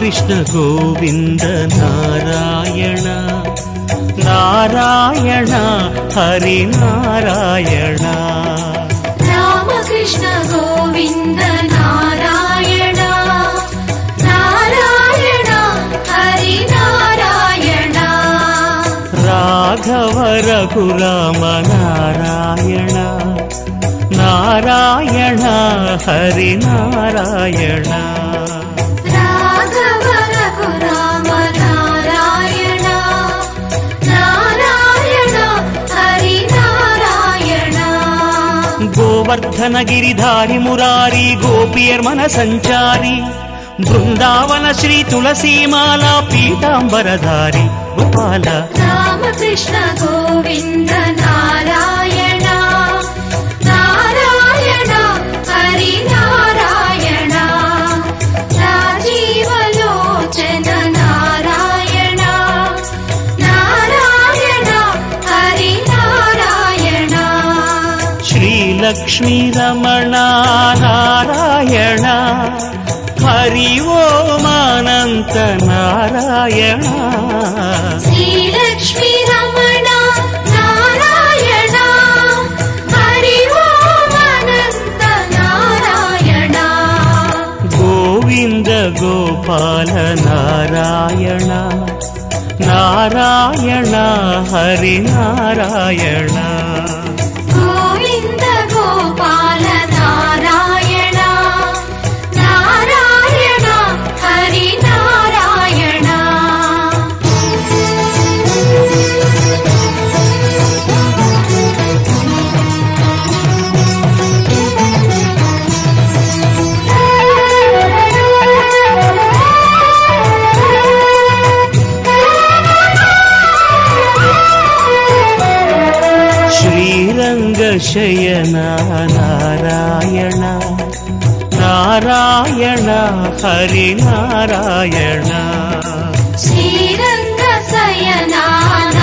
Ramakrishna Govinda Narayana Narayana Hari Narayana Ramakrishna Govinda Narayana Narayana Hari Narayana Raghava Raghurama Narayana Narayana Hari Narayana Raghava Raghurama Narayana Narayana Hari Narayana Govardhana Giridhari Murari గోపీర్మన Sanchari Brindavana Shri తులసీమాల పీతాంబరధారి Gopala Ramakrishna Govinda Narayana Narayana Hari Narayana రాజీవలోచన Narayana Narayana Hari Narayana Sri Lakshmi Ramana Narayana Hari ఓమానంత Narayana Sri Lakshmi Ramana Narayana Hari ఓమనంత Narayana Govinda Gopala Narayana Narayana Hari Narayana Govinda Gopala Narayana Narayana Hari Narayana శ్రీరంగశయన Narayana Narayana Hari Narayana Sriranga Shayana